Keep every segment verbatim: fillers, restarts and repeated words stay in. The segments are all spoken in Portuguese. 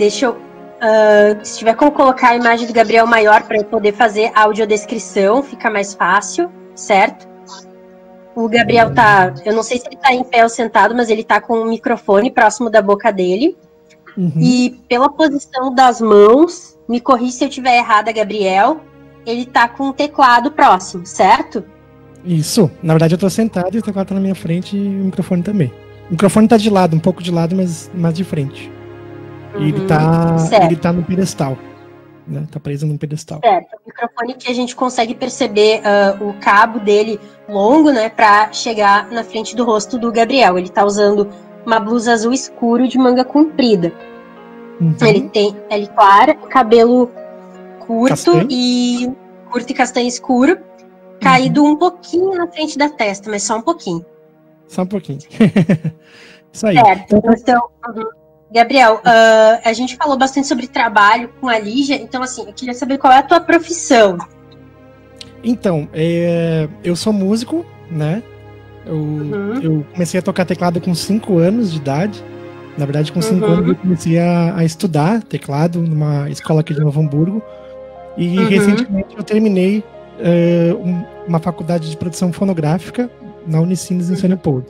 deixa eu... Uh, se tiver como colocar a imagem do Gabriel maior para eu poder fazer a audiodescrição, fica mais fácil, certo? O Gabriel tá... Eu não sei se ele tá em pé ou sentado, mas ele tá com o microfone próximo da boca dele. Uhum. E pela posição das mãos, me corrija se eu estiver errada, Gabriel, ele tá com o teclado próximo, certo? Isso. Na verdade, eu tô sentado e o teclado tá na minha frente e o microfone também. O microfone tá de lado, um pouco de lado, mas, mas de frente. E ele, tá, ele tá no pedestal, né? Tá preso num pedestal. Certo. O microfone que a gente consegue perceber uh, o cabo dele longo, né? Pra chegar na frente do rosto do Gabriel. Ele tá usando uma blusa azul escuro de manga comprida. Uhum. Ele tem pele clara, cabelo curto castanho. e curto e castanho escuro, caído uhum. um pouquinho na frente da testa, mas só um pouquinho. Só um pouquinho. Isso aí. Certo. Então, uhum. Gabriel, uh, a gente falou bastante sobre trabalho com a Lígia, então assim, eu queria saber qual é a tua profissão. Então, é, eu sou músico, né? Eu, uhum. eu comecei a tocar teclado com cinco anos de idade. Na verdade, com cinco uhum. anos eu comecei a, a estudar teclado numa escola aqui de Novo Hamburgo. E uhum. recentemente eu terminei uh, um, uma faculdade de produção fonográfica na Unicinos em São Leopoldo.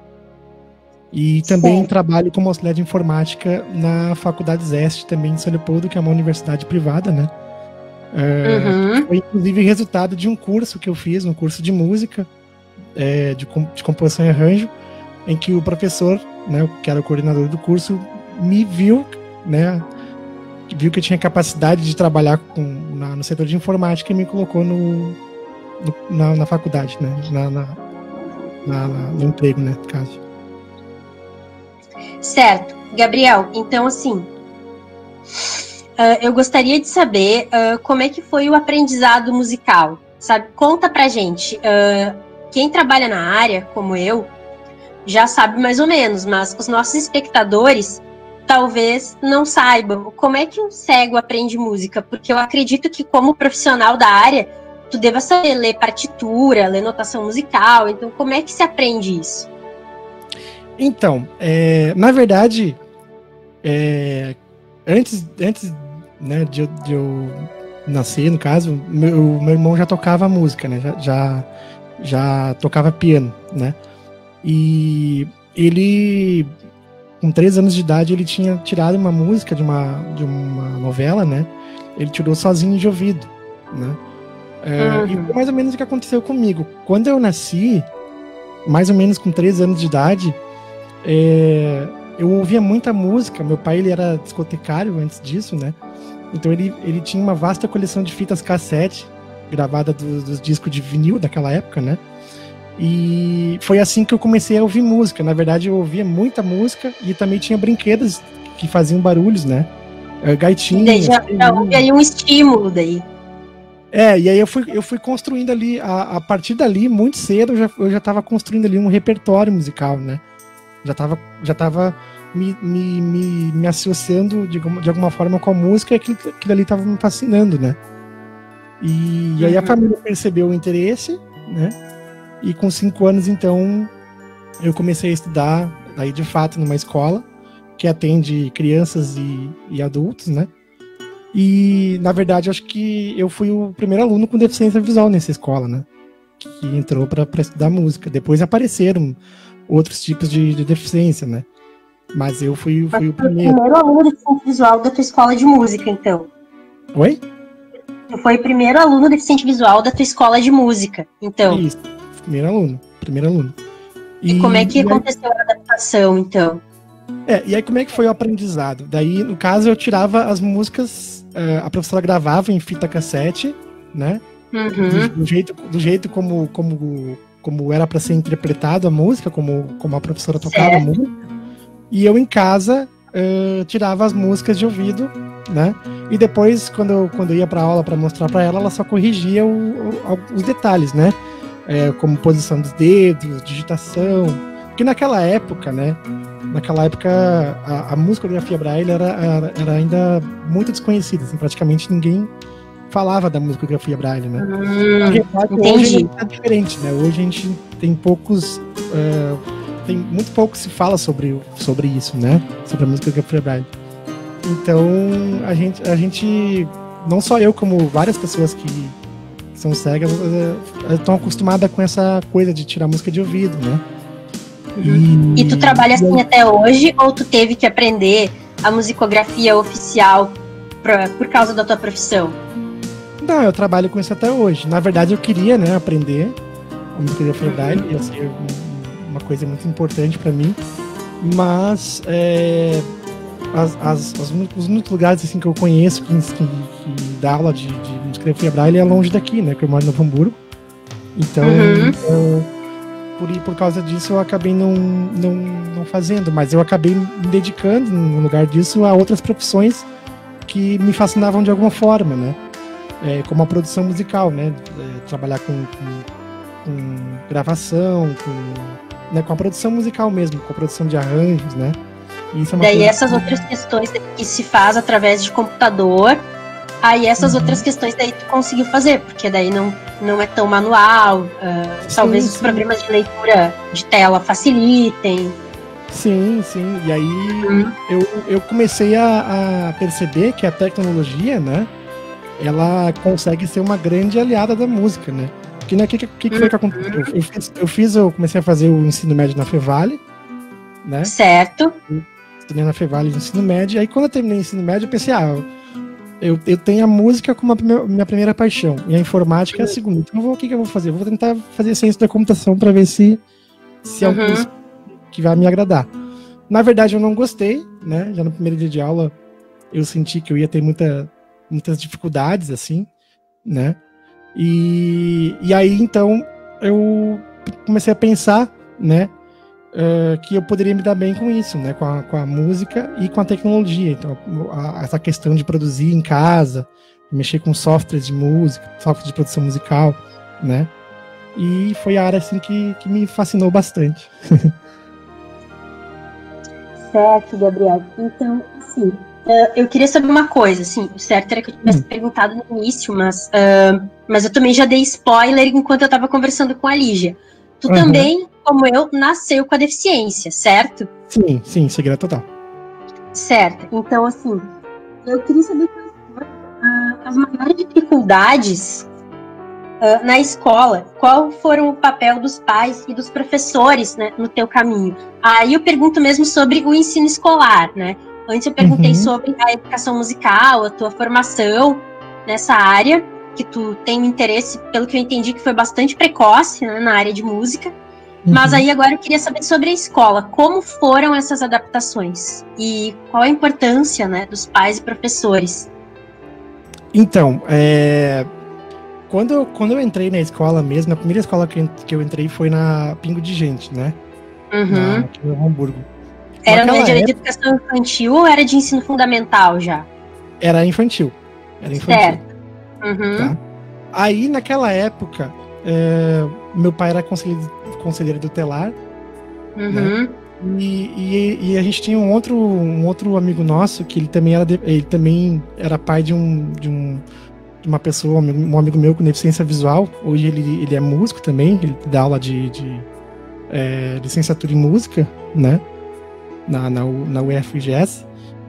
E também certo. trabalho como auxiliar de informática na Faculdade Zeste, também em São Leopoldo, que é uma universidade privada, né? Uh, uhum. Foi inclusive resultado de um curso que eu fiz, um curso de música, é, de, de composição e arranjo, em que o professor, né, que era o coordenador do curso, me viu, né, viu que eu tinha capacidade de trabalhar com, na, no setor de informática e me colocou no, no, na, na faculdade, né, na, na, na, no emprego, né, no caso. Certo. Gabriel, então assim, uh, eu gostaria de saber uh, como é que foi o aprendizado musical, sabe? Conta pra gente. Uh, quem trabalha na área, como eu, já sabe mais ou menos, mas os nossos espectadores talvez não saibam como é que um cego aprende música, porque eu acredito que como profissional da área, tu deva saber ler partitura, ler notação musical, então como é que se aprende isso? Então, é, na verdade, é, antes, antes né, de, eu, de eu nascer, no caso, meu, meu irmão já tocava música, né, já, já, já tocava piano, né, e ele, com três anos de idade, ele tinha tirado uma música de uma, de uma novela, né, ele tirou sozinho de ouvido, né, é, uhum. E foi mais ou menos o que aconteceu comigo. Quando eu nasci, mais ou menos com três anos de idade, É, eu ouvia muita música. Meu pai ele era discotecário antes disso, né? Então ele, ele tinha uma vasta coleção de fitas cassete gravada do, dos discos de vinil daquela época, né? E foi assim que eu comecei a ouvir música. Na verdade, eu ouvia muita música e também tinha brinquedos que faziam barulhos, né? Gaitinhas. Já, já houve aí um estímulo daí. É, e aí eu fui, eu fui construindo ali, a, a partir dali, muito cedo, eu já, eu já tava construindo ali um repertório musical, né? Já tava, já tava me, me, me, me associando de, de alguma forma com a música e aquilo, aquilo ali tava me fascinando, né? E, uhum. e aí a família percebeu o interesse, né? E com cinco anos, então, eu comecei a estudar, aí de fato, numa escola que atende crianças e, e adultos, né? E, na verdade, acho que eu fui o primeiro aluno com deficiência visual nessa escola, né? Que entrou para estudar música. Depois apareceram outros tipos de, de deficiência, né? Mas eu fui, fui o primeiro. O primeiro aluno deficiente visual da tua escola de música, então. Oi? Tu foi o primeiro aluno deficiente visual da tua escola de música, então. Isso, primeiro aluno, primeiro aluno. E, e como é que aconteceu aí... a adaptação, então? É, e aí como é que foi o aprendizado? Daí, no caso, eu tirava as músicas, uh, a professora gravava em fita cassete, né? Uhum. Do, do jeito, do jeito como... como como era para ser interpretado a música, como, como a professora tocava a música, e eu em casa uh, tirava as músicas de ouvido, né? E depois, quando eu, quando eu ia para aula para mostrar para ela, ela só corrigia o, o, os detalhes, né? É, como posição dos dedos, digitação, porque naquela época, né? Naquela época a, a musicografia Braille era, era, era ainda muito desconhecida, assim, praticamente ninguém falava da musicografia Braille, né? Hum, hoje é diferente, né? Hoje a gente tem poucos, uh, tem muito pouco se fala sobre, sobre isso, né? Sobre a musicografia Braille. Então, a gente, a gente, não só eu, como várias pessoas que são cegas, estão acostumadas com essa coisa de tirar música de ouvido, né? Uhum. E, e tu trabalha assim eu... até hoje, ou tu teve que aprender a musicografia oficial pra, por causa da tua profissão? Não, eu trabalho com isso até hoje. Na verdade, eu queria, né, aprender a musicografia braille, ia ser uma coisa muito importante para mim, mas é, as, as, as, os únicos lugares assim, que eu conheço que, que, que dá aula de, de musicografia braille é longe daqui, né, que eu moro no Novo Hamburgo. Então, uhum. eu, por, por causa disso, eu acabei não, não, não fazendo, mas eu acabei me dedicando, no lugar disso, a outras profissões que me fascinavam de alguma forma, né, é, como a produção musical, né, é, trabalhar com, com, com gravação, com, né, com a produção musical mesmo, com a produção de arranjos, né. E isso é uma Daí coisa essas que... outras questões que se faz através de computador, aí essas uhum. outras questões daí tu conseguiu fazer, porque daí não, não é tão manual, uh, sim, talvez sim. os programas de leitura de tela facilitem. Sim, sim, e aí uhum. eu, eu comecei a, a perceber que a tecnologia, né, ela consegue ser uma grande aliada da música, né, porque né, o que, que, que foi que aconteceu? Eu, eu, fiz, eu fiz, eu comecei a fazer o ensino médio na Fevale, né. Certo. Eu estudei na Fevale de ensino médio, aí quando eu terminei o ensino médio eu pensei, ah, Eu, eu tenho a música como a minha, minha primeira paixão e a informática é a segunda. Então, eu vou, o que, que eu vou fazer? Eu vou tentar fazer ciência da computação para ver se, se é um uhum. curso que vai me agradar. Na verdade, eu não gostei, né? Já no primeiro dia de aula, eu senti que eu ia ter muita, muitas dificuldades, assim, né? E, e aí, então, eu comecei a pensar, né? Uh, que eu poderia me dar bem com isso, né, com a, com a música e com a tecnologia. Então, a, essa questão de produzir em casa, mexer com softwares de música, software de produção musical, né, e foi a área, assim, que, que me fascinou bastante. Certo, Gabriel. Então, assim, uh, eu queria saber uma coisa, assim, o certo era que eu tivesse hum. perguntado no início, mas, uh, mas eu também já dei spoiler enquanto eu estava conversando com a Lígia. Tu uhum. também, como eu, nasceu com a deficiência, certo? Sim, sim, segredo total. Certo. Então, assim, eu queria saber quais foram uh, as maiores dificuldades uh, na escola. Qual foram o papel dos pais e dos professores, né, no teu caminho? Aí eu pergunto mesmo sobre o ensino escolar, né? Antes eu perguntei uhum. sobre a educação musical, a tua formação nessa área, que tu tem um interesse, pelo que eu entendi, que foi bastante precoce, né, na área de música. Uhum. Mas aí agora eu queria saber sobre a escola. Como foram essas adaptações? E qual a importância, né, dos pais e professores? Então, é... quando, eu, quando eu entrei na escola mesmo, a primeira escola que eu, que eu entrei foi na Pingo de Gente, né? Uhum. Na, aqui no Hamburgo. Era na área de educação infantil ou era de ensino fundamental já? Era infantil. Era infantil. Certo. Uhum. Tá? Aí, naquela época, é, meu pai era conselheiro, conselheiro tutelar, uhum. né? e, e, e a gente tinha um outro, um outro amigo nosso que ele também era, de, ele também era pai de, um, de, um, de uma pessoa, um amigo meu com deficiência visual. Hoje ele, ele é músico também, ele dá aula de, de é, licenciatura em música, né? na, na, na U F G S.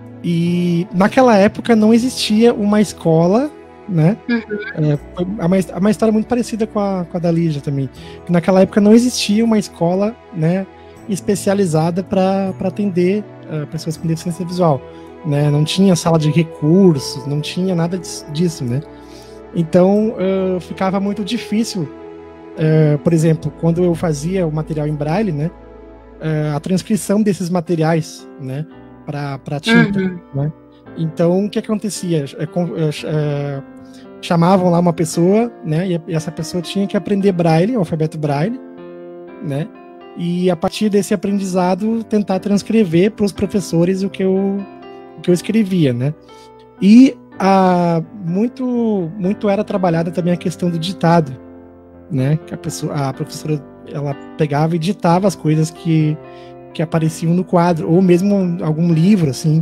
E naquela época não existia uma escola, né? Uhum. É, foi uma, uma história muito parecida com a, com a da Lígia também. Naquela época não existia uma escola, né, especializada para atender uh, pessoas com deficiência visual, né? Não tinha sala de recursos, não tinha nada disso, né? Então uh, ficava muito difícil, uh, por exemplo, quando eu fazia o material em braille, né? Uh, a transcrição desses materiais, né? Para tinta, uhum. né? Então, o que acontecia? É, é, chamavam lá uma pessoa, né? E essa pessoa tinha que aprender braille, o alfabeto braille, né? E a partir desse aprendizado tentar transcrever para os professores o que eu, o que eu escrevia, né? E a, muito, muito era trabalhada também a questão do ditado, né? Que a, pessoa, a professora ela pegava e ditava as coisas que, que apareciam no quadro, ou mesmo algum livro, assim,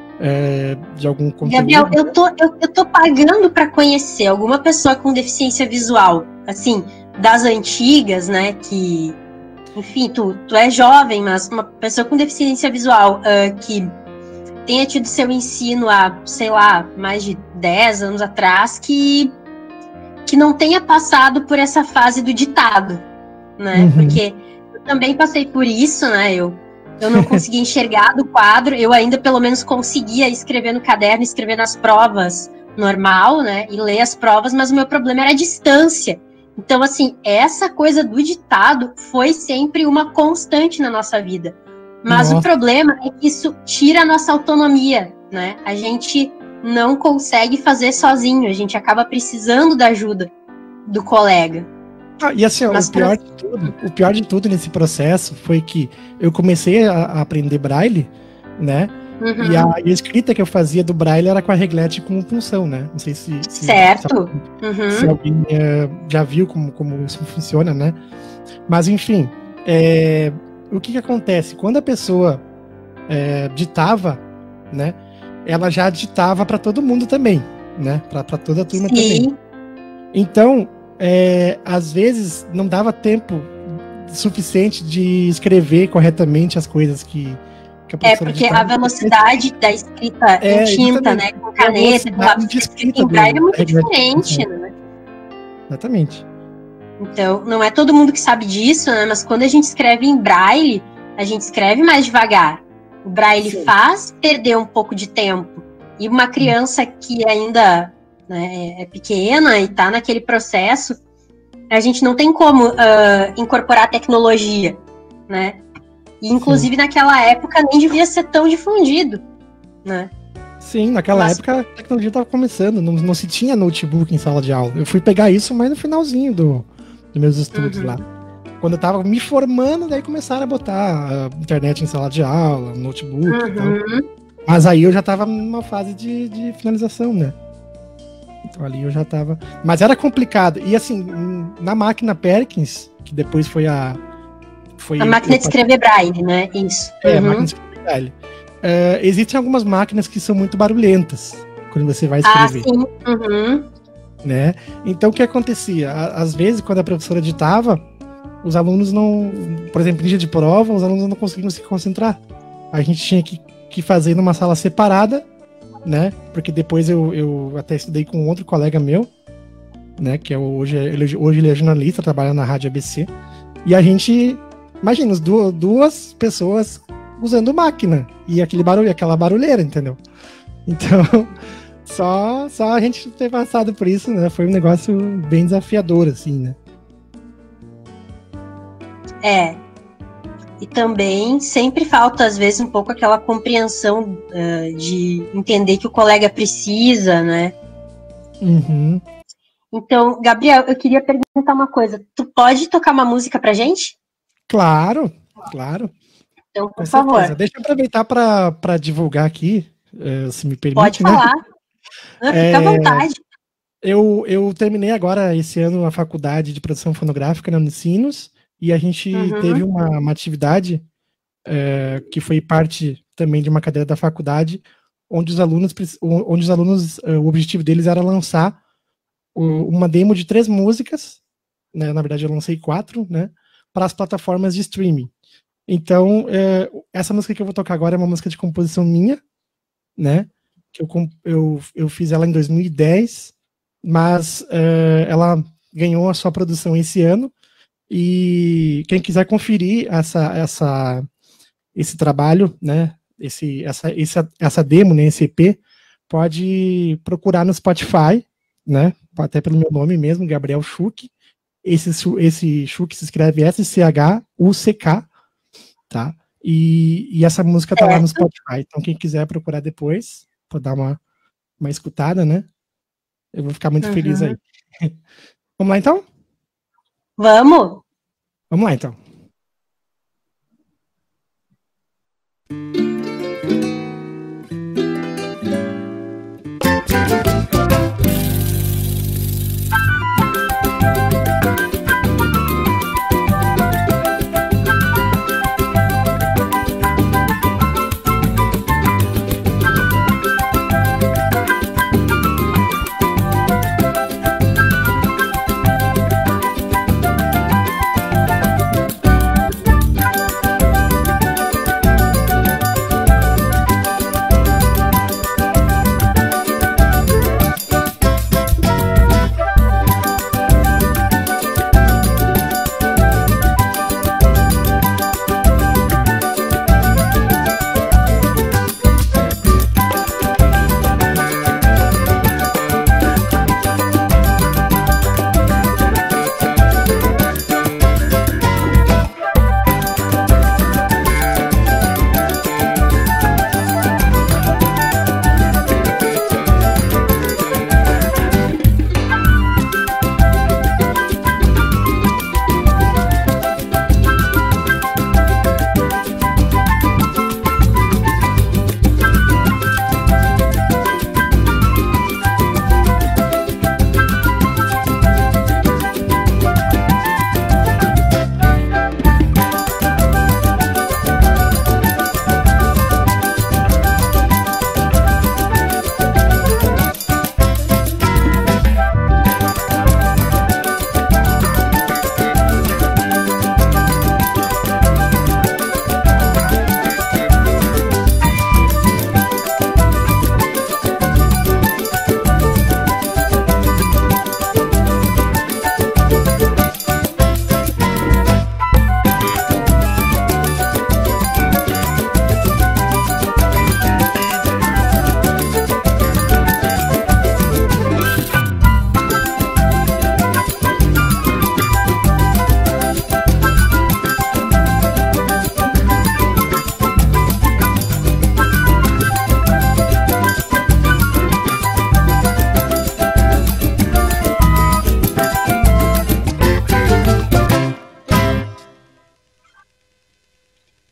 é, de algum conteúdo. Gabriel, eu tô, eu, eu tô pagando para conhecer alguma pessoa com deficiência visual, assim, das antigas, né, que, enfim, tu, tu é jovem, mas uma pessoa com deficiência visual uh, que tenha tido seu ensino há, sei lá, mais de dez anos atrás, que, que não tenha passado por essa fase do ditado, né? Uhum. Porque eu também passei por isso, né? Eu, eu não conseguia enxergar do quadro, eu ainda pelo menos conseguia escrever no caderno, escrever nas provas normal, né? E ler as provas, mas o meu problema era a distância. Então, assim, essa coisa do ditado foi sempre uma constante na nossa vida. Mas nossa. O problema é que isso tira a nossa autonomia, né? A gente não consegue fazer sozinho, a gente acaba precisando da ajuda do colega. Ah, e assim, ó, o, pior pra... de tudo, o pior de tudo nesse processo foi que eu comecei a, a aprender Braille, né? Uhum. E, a, e a escrita que eu fazia do Braille era com a reglete com punção, né? Não sei se, se, certo. se, uhum. se alguém uh, já viu como, como isso funciona, né? Mas enfim, é, o que que acontece? Quando a pessoa é, ditava, né? Ela já ditava para todo mundo também, né? Para toda a turma Sim. também. Então, é, às vezes não dava tempo suficiente de escrever corretamente as coisas que É, porque a velocidade da escrita é, em tinta, né, com caneta, com lápis de escrita em braille é muito diferente, né? Exatamente. Então, não é todo mundo que sabe disso, né, mas quando a gente escreve em braille, a gente escreve mais devagar. O braille Sim. faz perder um pouco de tempo. E uma criança que ainda, né, é pequena e está naquele processo, a gente não tem como uh, incorporar tecnologia, né? E, inclusive, Sim. naquela época, nem devia ser tão difundido, né? Sim, naquela mas... época a tecnologia estava começando, não, não se tinha notebook em sala de aula. Eu fui pegar isso mais no finalzinho do, dos meus estudos uhum. lá. Quando eu estava me formando, daí começaram a botar a internet em sala de aula, notebook uhum. e tal. Mas aí eu já estava numa fase de, de finalização, né? Então ali eu já estava... Mas era complicado. E assim, na máquina Perkins, que depois foi a... Foi a máquina de escrever braille, né? Isso. É, uhum. a máquina de escrever braille. Uh, existem algumas máquinas que são muito barulhentas quando você vai escrever. Ah, sim. Uhum. Né? Então, o que acontecia? Às vezes, quando a professora ditava, os alunos não... Por exemplo, em dia de prova, os alunos não conseguiam se concentrar. A gente tinha que, que fazer numa sala separada, né? Porque depois eu, eu até estudei com outro colega meu, né? Que é hoje, ele, hoje ele é jornalista, trabalha na Rádio A B C. E a gente... Imagina, duas, duas pessoas usando máquina e aquele barulho, aquela barulheira, entendeu? Então, só, só a gente ter passado por isso, né? Foi um negócio bem desafiador, assim, né? É. E também sempre falta, às vezes, um pouco aquela compreensão uh, de entender que o colega precisa, né? Uhum. Então, Gabriel, eu queria perguntar uma coisa. Tu pode tocar uma música pra gente? Claro, claro. Então, por favor. Certeza. Deixa eu aproveitar para divulgar aqui, eh, se me permite. Pode falar. Né? Fica é, à vontade. Eu, eu terminei agora, esse ano, a faculdade de produção fonográfica na Unicinos, e a gente uhum. teve uma, uma atividade é, que foi parte também de uma cadeira da faculdade, onde os alunos, onde os alunos o objetivo deles era lançar uma demo de três músicas, né, na verdade eu lancei quatro, né, para as plataformas de streaming. Então, é, essa música que eu vou tocar agora é uma música de composição minha, né, que eu, eu, eu fiz ela em dois mil e dez, mas é, ela ganhou a sua produção esse ano, e quem quiser conferir essa, essa, esse trabalho, né, esse, essa, essa, essa demo, né, esse E P, pode procurar no Spotify, né, até pelo meu nome mesmo, Gabriel Schuch. Esse, esse Schuch se escreve S C H U C K, tá? E, e essa música tá é. lá no Spotify. Então, quem quiser procurar depois, pode dar uma, uma escutada, né? Eu vou ficar muito uhum. feliz aí. Vamos lá, então? Vamos! Vamos lá, então.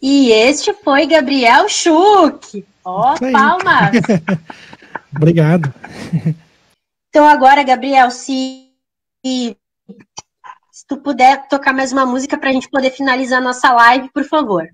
E este foi Gabriel Schuch. Ó, oh, palmas! Obrigado. Então agora, Gabriel, se, se tu puder tocar mais uma música para a gente poder finalizar a nossa live, por favor.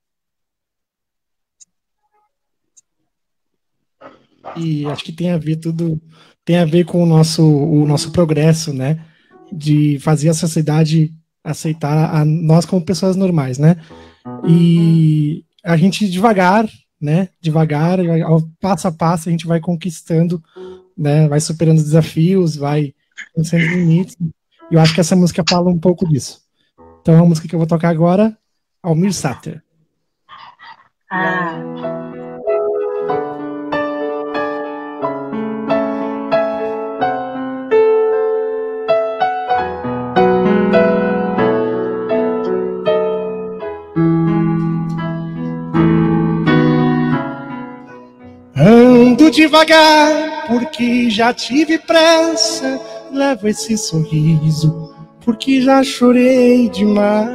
E acho que tem a ver tudo, tem a ver com o nosso, o nosso progresso, né? De fazer a sociedade aceitar a nós como pessoas normais, né? E a gente devagar, né? Devagar, ao passo a passo, a gente vai conquistando, né? Vai superando desafios, vai vencendo limites. E eu acho que essa música fala um pouco disso. Então, a música que eu vou tocar agora, Almir Sater. Ah. Ando devagar, porque já tive pressa. Levo esse sorriso, porque já chorei demais.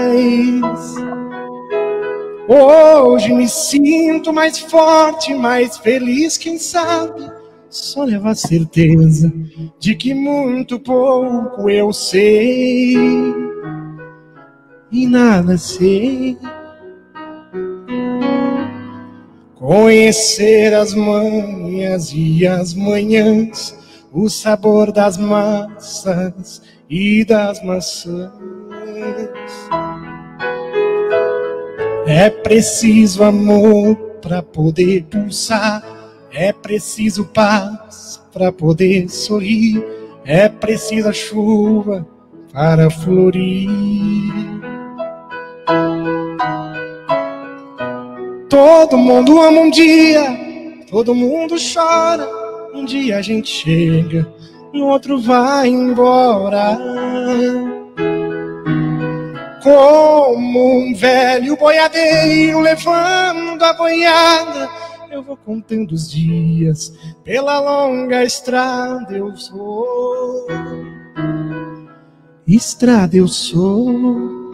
Hoje me sinto mais forte, mais feliz, quem sabe. Só levo a certeza de que muito pouco eu sei e nada sei. Conhecer as manhas e as manhãs, o sabor das massas e das maçãs. É preciso amor para poder pulsar, é preciso paz para poder sorrir, é preciso a chuva para florir. Todo mundo ama um dia, todo mundo chora. Um dia a gente chega, no outro vai embora. Como um velho boiadeiro levando a boiada, eu vou contando os dias, pela longa estrada eu sou. Estrada eu sou.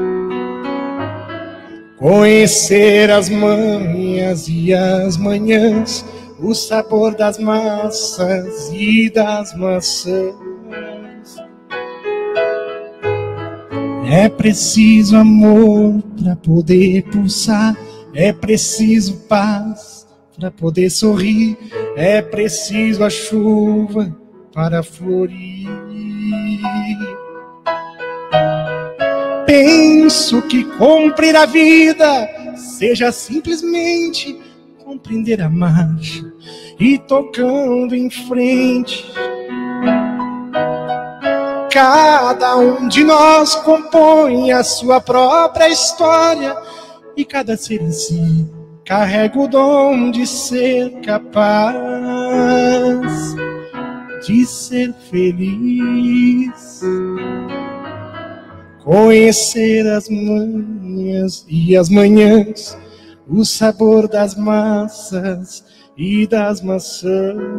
Conhecer as manhas e as manhãs, o sabor das massas e das maçãs. É preciso amor para poder pulsar, é preciso paz para poder sorrir, é preciso a chuva para florir. Penso que cumprir a vida seja simplesmente compreender a marcha e tocando em frente. Cada um de nós compõe a sua própria história e cada ser em si carrega o dom de ser capaz de ser feliz. Conhecer as manhas e as manhãs, o sabor das massas e das maçãs.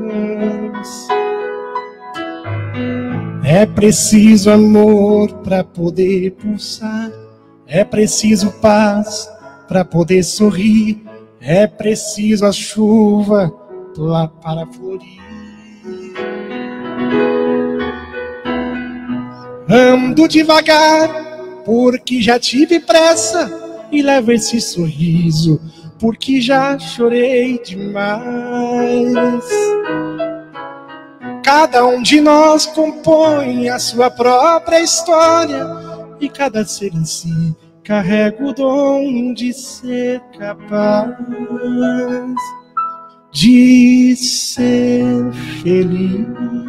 É preciso amor para poder pulsar, é preciso paz para poder sorrir, é preciso a chuva para florir. Ando devagar, porque já tive pressa, e levo esse sorriso, porque já chorei demais. Cada um de nós compõe a sua própria história, e cada ser em si carrega o dom de ser capaz de ser feliz.